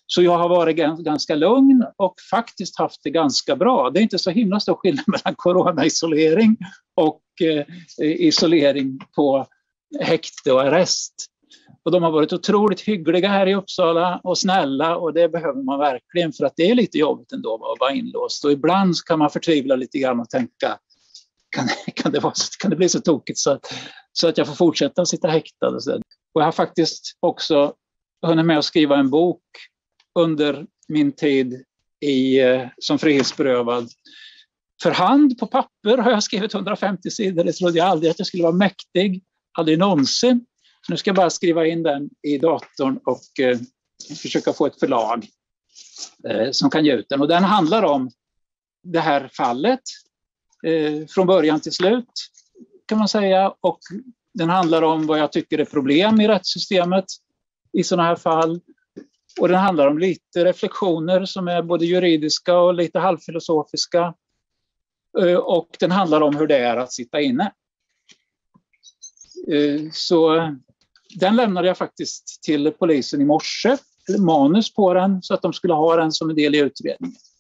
Så jag har varit ganska lugn och faktiskt haft det ganska bra. Det är inte så himla stor skillnad mellan coronaisolering och isolering på häkte och arrest. Och de har varit otroligt hyggliga här i Uppsala och snälla, och det behöver man verkligen, för att det är lite jobbigt ändå att vara inlåst. Och ibland kan man förtvivla lite grann och tänka, kan det bli så tokigt så att jag får fortsätta att sitta häktad och så. Och jag har faktiskt också hunnit med att skriva en bok under min tid som frihetsberövad. För hand på papper har jag skrivit 150 sidor. Det trodde jag aldrig att jag skulle vara mäktig. Aldrig någonsin. Nu ska jag bara skriva in den i datorn och försöka få ett förlag som kan ge ut den. Och den handlar om det här fallet från början till slut, kan man säga. Och den handlar om vad jag tycker är problem i rättssystemet i sådana här fall. Och den handlar om lite reflektioner som är både juridiska och lite halvfilosofiska. Och den handlar om hur det är att sitta inne. Så den lämnade jag faktiskt till polisen i morse, eller manus på den, så att de skulle ha den som en del i utredningen.